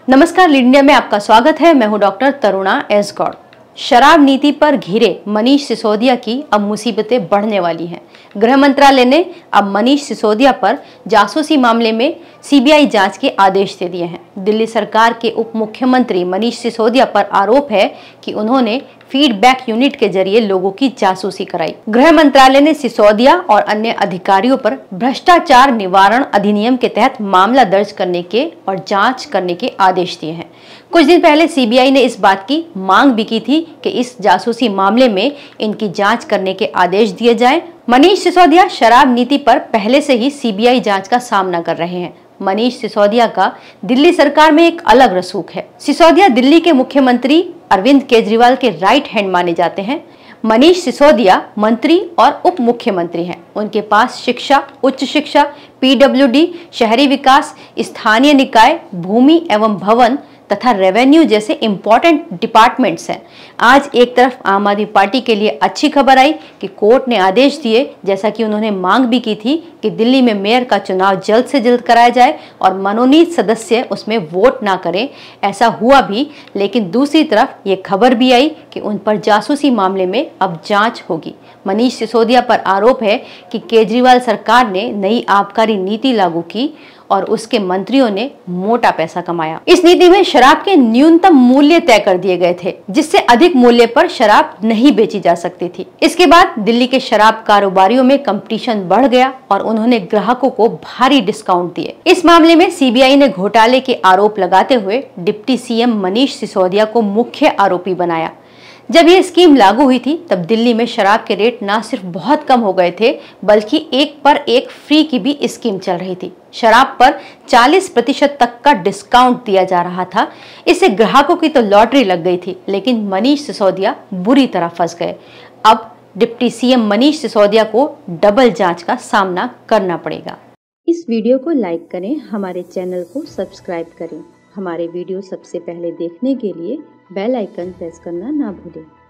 नमस्कार, lead India में आपका स्वागत है। मैं हूं डॉक्टर तरुणा एस गौड़। शराब नीति पर घिरे मनीष सिसोदिया की अब मुसीबतें बढ़ने वाली हैं। गृह मंत्रालय ने अब मनीष सिसोदिया पर जासूसी मामले में सीबीआई जांच के आदेश दे दिए हैं। दिल्ली सरकार के उप मुख्यमंत्री मनीष सिसोदिया पर आरोप है कि उन्होंने फीडबैक यूनिट के जरिए लोगों की जासूसी कराई। गृह मंत्रालय ने सिसोदिया और अन्य अधिकारियों पर भ्रष्टाचार निवारण अधिनियम के तहत मामला दर्ज करने के और जांच करने के आदेश दिए हैं। कुछ दिन पहले सीबीआई ने इस बात की मांग भी की थी कि इस जासूसी मामले में इनकी जांच करने के आदेश दिए जाएं। मनीष सिसोदिया शराब नीति पर पहले से ही सीबीआई जांच का सामना कर रहे हैं। मनीष सिसोदिया का दिल्ली सरकार में एक अलग रसूख है। सिसोदिया दिल्ली के मुख्यमंत्री अरविंद केजरीवाल के राइट हैंड माने जाते हैं। मनीष सिसोदिया मंत्री और उप मुख्यमंत्री हैं। उनके पास शिक्षा, उच्च शिक्षा, पीडब्ल्यूडी, शहरी विकास, स्थानीय निकाय, भूमि एवं भवन तथा रेवेन्यू जैसे इंपॉर्टेंट डिपार्टमेंट्स हैं। आज एक तरफ आम आदमी पार्टी के लिए अच्छी खबर आई कि कोर्ट ने आदेश दिए, जैसा कि उन्होंने मांग भी की थी कि दिल्ली में मेयर का चुनाव जल्द से जल्द कराया जाए और मनोनीत सदस्य उसमें वोट ना करें। ऐसा हुआ भी, लेकिन दूसरी तरफ ये खबर भी आई कि उन पर जासूसी मामले में अब जांच होगी। मनीष सिसोदिया पर आरोप है कि केजरीवाल सरकार ने नई आबकारी नीति लागू की और उसके मंत्रियों ने मोटा पैसा कमाया। इस नीति में शराब के न्यूनतम मूल्य तय कर दिए गए थे, जिससे अधिक मूल्य पर शराब नहीं बेची जा सकती थी। इसके बाद दिल्ली के शराब कारोबारियों में कंपटीशन बढ़ गया और उन्होंने ग्राहकों को भारी डिस्काउंट दिए। इस मामले में सीबीआई ने घोटाले के आरोप लगाते हुए डिप्टी सीएम मनीष सिसोदिया को मुख्य आरोपी बनाया। जब यह स्कीम लागू हुई थी तब दिल्ली में शराब के रेट न सिर्फ बहुत कम हो गए थे, बल्कि एक पर एक फ्री की भी स्कीम चल रही थी। शराब पर 40% तक का डिस्काउंट दिया जा रहा था। इससे ग्राहकों की तो लॉटरी लग गई थी, लेकिन मनीष सिसोदिया बुरी तरह फंस गए। अब डिप्टी सीएम मनीष सिसोदिया को डबल जांच का सामना करना पड़ेगा। इस वीडियो को लाइक करें, हमारे चैनल को सब्सक्राइब करें। हमारे वीडियो सबसे पहले देखने के लिए बेल आइकन प्रेस करना ना भूलें।